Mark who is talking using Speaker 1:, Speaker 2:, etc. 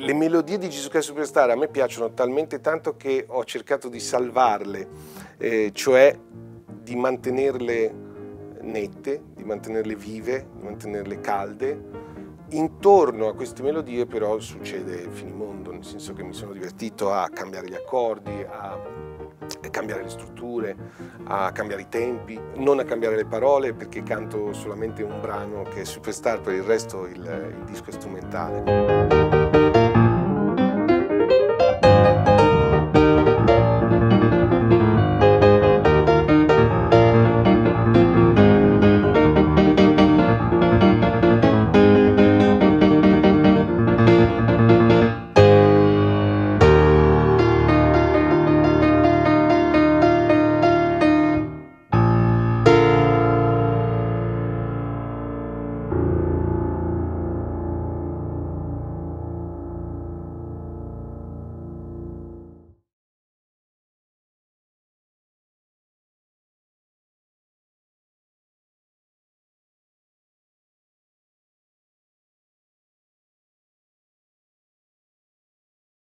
Speaker 1: Le melodie di Jesus Christ Superstar a me piacciono talmente tanto che ho cercato di salvarle, cioè di mantenerle nette, di mantenerle vive, di mantenerle calde. Intorno a queste melodie però succede il finimondo, nel senso che mi sono divertito a cambiare gli accordi, a cambiare le strutture, a cambiare i tempi, non a cambiare le parole, perché canto solamente un brano che è Superstar, per il resto il disco è strumentale.